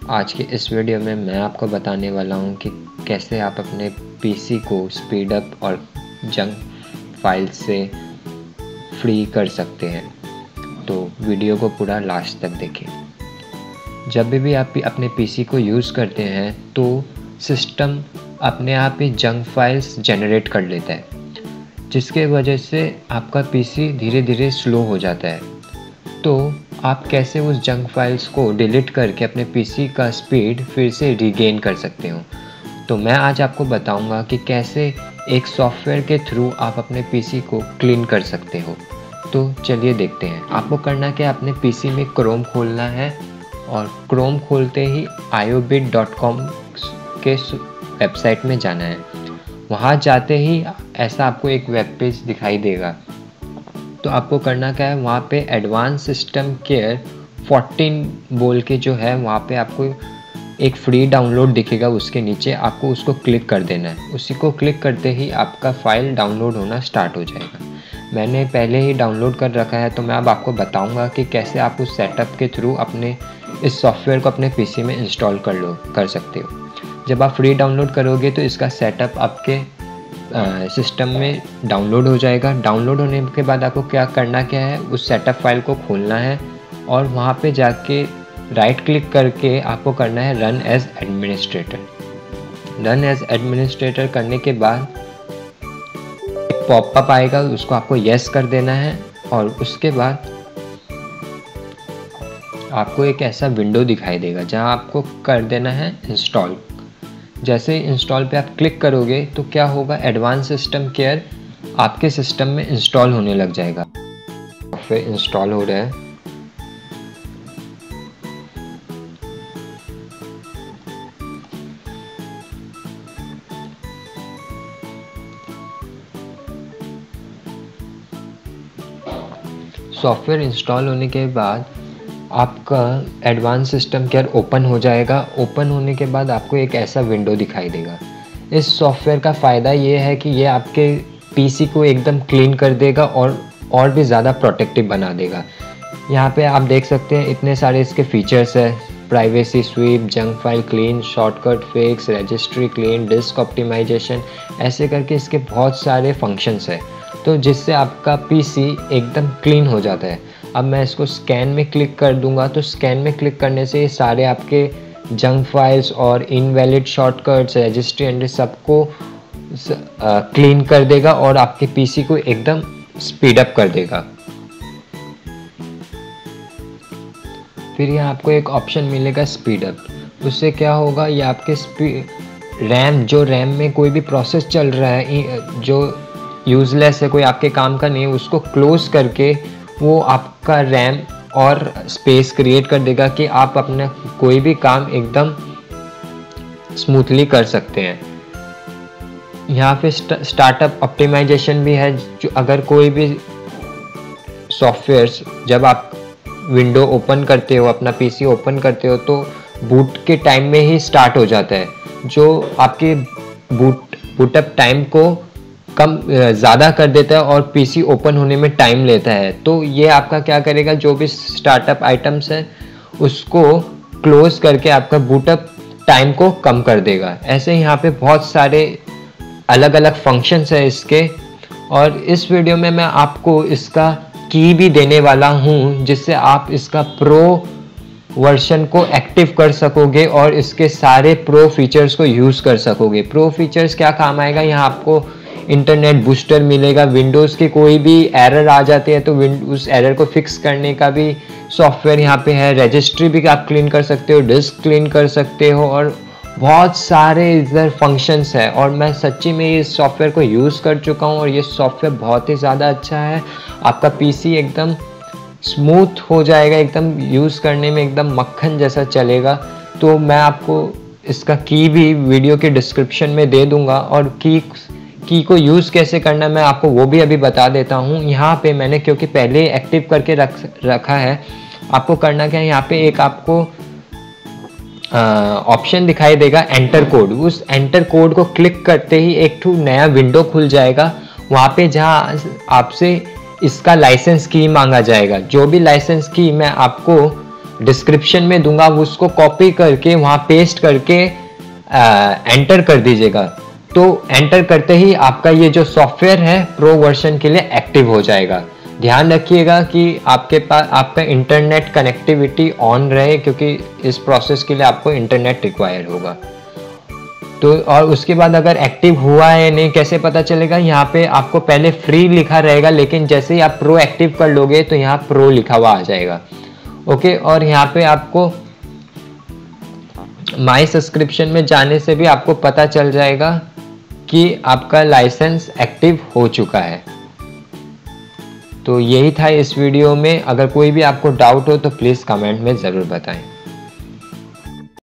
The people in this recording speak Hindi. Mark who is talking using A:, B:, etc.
A: आज के इस वीडियो में मैं आपको बताने वाला हूं कि कैसे आप अपने पीसी को स्पीड अप और जंक फाइल से फ्री कर सकते हैं। तो वीडियो को पूरा लास्ट तक देखें। जब भी आप अपने पीसी को यूज़ करते हैं तो सिस्टम अपने आप ही जंक फाइल्स जनरेट कर लेता है, जिसके वजह से आपका पीसी धीरे धीरे स्लो हो जाता है। तो आप कैसे उस जंक फाइल्स को डिलीट करके अपने पीसी का स्पीड फिर से रीगेन कर सकते हो। तो मैं आज आपको बताऊंगा कि कैसे एक सॉफ्टवेयर के थ्रू आप अपने पीसी को क्लीन कर सकते हो। तो चलिए देखते हैं। आपको करना क्या, अपने पीसी में क्रोम खोलना है और क्रोम खोलते ही iobit.com के वेबसाइट में जाना है। वहाँ जाते ही ऐसा आपको एक वेब पेज दिखाई देगा। तो आपको करना क्या है, वहाँ पे एडवांस सिस्टम केयर 14 बोल के जो है वहाँ पे आपको एक फ्री डाउनलोड दिखेगा। उसके नीचे आपको उसको क्लिक कर देना है। उसी को क्लिक करते ही आपका फ़ाइल डाउनलोड होना स्टार्ट हो जाएगा। मैंने पहले ही डाउनलोड कर रखा है, तो मैं अब आपको बताऊंगा कि कैसे आप उस सेटअप के थ्रू अपने इस सॉफ्टवेयर को अपने पीसी में इंस्टॉल कर सकते हो। जब आप फ्री डाउनलोड करोगे तो इसका सेटअप आपके सिस्टम में डाउनलोड हो जाएगा। डाउनलोड होने के बाद आपको क्या करना है, उस सेटअप फाइल को खोलना है और वहाँ पे जाके राइट क्लिक करके आपको करना है run as administrator. Run as administrator करने के बाद एक पॉपअप आएगा, उसको आपको यस कर देना है और उसके बाद आपको एक ऐसा विंडो दिखाई देगा जहाँ आपको कर देना है इंस्टॉल। जैसे ही इंस्टॉल पे आप क्लिक करोगे तो क्या होगा, एडवांस सिस्टम केयर आपके सिस्टम में इंस्टॉल होने लग जाएगा। सॉफ्टवेयर इंस्टॉल हो रहा है। सॉफ्टवेयर इंस्टॉल होने के बाद आपका एडवांस सिस्टम केयर ओपन हो जाएगा। ओपन होने के बाद आपको एक ऐसा विंडो दिखाई देगा। इस सॉफ्टवेयर का फ़ायदा ये है कि ये आपके पीसी को एकदम क्लीन कर देगा और भी ज़्यादा प्रोटेक्टिव बना देगा। यहाँ पे आप देख सकते हैं इतने सारे इसके फीचर्स है। Privacy sweep, junk file clean, shortcut fix, registry clean, disk optimisation, ऐसे करके इसके बहुत सारे फंक्शंस है, तो जिससे आपका पीसी एकदम क्लीन हो जाता है। अब मैं इसको स्कैन में क्लिक कर दूंगा, तो स्कैन में क्लिक करने से ये सारे आपके जंक फाइल्स और इनवैलिड शॉर्टकट्स, रजिस्ट्री एंड सबको क्लीन कर देगा और आपके पीसी को एकदम स्पीड अप कर देगा। फिर यहाँ आपको एक ऑप्शन मिलेगा स्पीड अप। उससे क्या होगा, ये आपके रैम में कोई भी प्रोसेस चल रहा है जो यूज़लेस है, कोई आपके काम का नहीं है, उसको क्लोज करके वो आपका रैम और स्पेस क्रिएट कर देगा कि आप अपना कोई भी काम एकदम स्मूथली कर सकते हैं। यहाँ पे स्टार्टअप ऑप्टिमाइजेशन भी है, जो अगर कोई भी सॉफ्टवेयर्स जब आप विंडो ओपन करते हो, अपना पीसी ओपन करते हो, तो बूट के टाइम में ही स्टार्ट हो जाता है, जो आपके बूटअप टाइम को कम ज़्यादा कर देता है और पीसी ओपन होने में टाइम लेता है। तो ये आपका क्या करेगा, जो भी स्टार्टअप आइटम्स हैं उसको क्लोज करके आपका बूटअप टाइम को कम कर देगा। ऐसे यहाँ पे बहुत सारे अलग अलग फंक्शंस है इसके, और इस वीडियो में मैं आपको इसका की भी देने वाला हूँ, जिससे आप इसका प्रो वर्जन को एक्टिव कर सकोगे और इसके सारे प्रो फीचर्स को यूज़ कर सकोगे। प्रो फीचर्स क्या काम आएगा, यहाँ आपको इंटरनेट बूस्टर मिलेगा। विंडोज़ की कोई भी एरर आ जाती है तो उस एरर को फिक्स करने का भी सॉफ्टवेयर यहाँ पे है। रजिस्ट्री भी आप क्लीन कर सकते हो, डिस्क क्लीन कर सकते हो और बहुत सारे इधर फंक्शंस है। और मैं सच्ची में इस सॉफ्टवेयर को यूज़ कर चुका हूँ और ये सॉफ्टवेयर बहुत ही ज़्यादा अच्छा है। आपका पीसी एकदम स्मूथ हो जाएगा, एकदम यूज़ करने में एकदम मक्खन जैसा चलेगा। तो मैं आपको इसका की भी वीडियो के डिस्क्रिप्शन में दे दूँगा, और की को यूज़ कैसे करना मैं आपको वो भी अभी बता देता हूँ। यहाँ पे मैंने क्योंकि पहले एक्टिव करके रखा है। आपको करना क्या है, यहाँ पे एक आपको ऑप्शन दिखाई देगा एंटर कोड। उस एंटर कोड को क्लिक करते ही एक नया विंडो खुल जाएगा। वहाँ पे जहाँ आपसे इसका लाइसेंस की मांगा जाएगा। जो भी लाइसेंस की मैं आपको डिस्क्रिप्शन में दूंगा, उसको कॉपी करके वहाँ पेस्ट करके एंटर कर दीजिएगा। तो एंटर करते ही आपका ये जो सॉफ्टवेयर है प्रो वर्जन के लिए एक्टिव हो जाएगा। ध्यान रखिएगा कि आपके पास आपका इंटरनेट कनेक्टिविटी ऑन रहे, क्योंकि इस प्रोसेस के लिए आपको इंटरनेट रिक्वायर होगा। तो और उसके बाद अगर एक्टिव हुआ है नहीं कैसे पता चलेगा, यहाँ पे आपको पहले फ्री लिखा रहेगा, लेकिन जैसे ही आप प्रो एक्टिव कर लोगे तो यहाँ प्रो लिखा हुआ आ जाएगा। ओके, और यहाँ पे आपको माई सब्सक्रिप्शन में जाने से भी आपको पता चल जाएगा कि आपका लाइसेंस एक्टिव हो चुका है। तो यही था इस वीडियो में। अगर कोई भी आपको डाउट हो तो प्लीज़ कमेंट में ज़रूर बताएं।